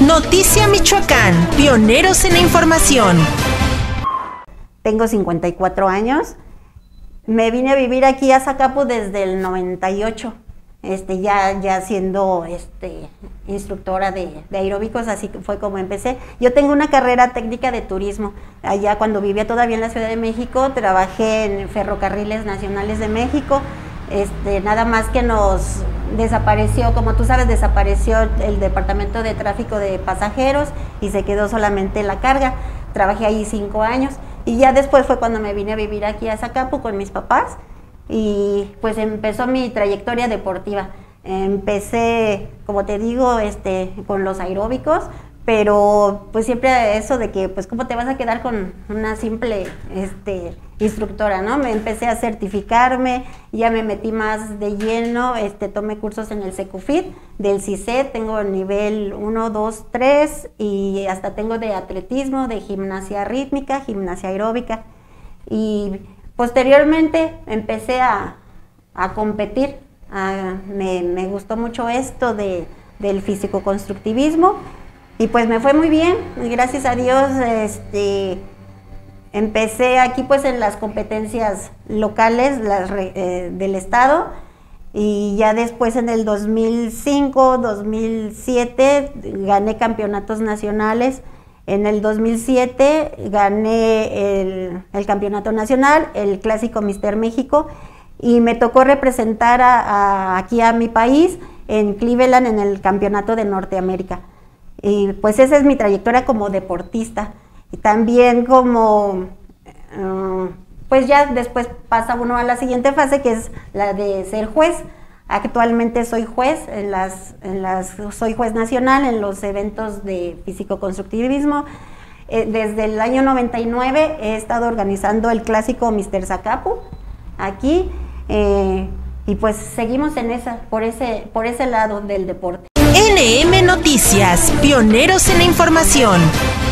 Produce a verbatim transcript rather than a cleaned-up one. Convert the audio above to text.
Noticia Michoacán, pioneros en la información. Tengo cincuenta y cuatro años. Me vine a vivir aquí a Zacapu desde el noventa y ocho, este, ya, ya siendo este, instructora de, de aeróbicos, así que fue como empecé. Yo tengo una carrera técnica de turismo. Allá cuando vivía todavía en la Ciudad de México, trabajé en Ferrocarriles Nacionales de México. Este, nada más que nos desapareció, como tú sabes, desapareció el departamento de tráfico de pasajeros y se quedó solamente la carga. Trabajé ahí cinco años y ya después fue cuando me vine a vivir aquí a Zacapu con mis papás y pues empezó mi trayectoria deportiva. Empecé, como te digo, este, con los aeróbicos, pero pues siempre eso de que pues cómo te vas a quedar con una simple este, instructora, ¿no? Me empecé a certificarme, ya me metí más de lleno, este, tomé cursos en el Secufit, del CICET, tengo el nivel uno, dos, tres y hasta tengo de atletismo, de gimnasia rítmica, gimnasia aeróbica y posteriormente empecé a, a competir, a, me, me gustó mucho esto de, del físico-constructivismo. Y pues me fue muy bien, gracias a Dios, este, empecé aquí pues en las competencias locales las, eh, del estado y ya después en el dos mil cinco, dos mil siete gané campeonatos nacionales, en el dos mil siete gané el, el campeonato nacional, el clásico Mister México y me tocó representar a, a, aquí a mi país en Cleveland en el campeonato de Norteamérica. Y pues esa es mi trayectoria como deportista y también como, uh, pues ya después pasa uno a la siguiente fase que es la de ser juez. Actualmente soy juez, en las, en las, soy juez nacional en los eventos de físico-constructivismo. Eh, desde el año noventa y nueve he estado organizando el clásico Mister Zacapu aquí eh, y pues seguimos en esa, por ese, por ese lado del deporte. N M Noticias, pioneros en la información.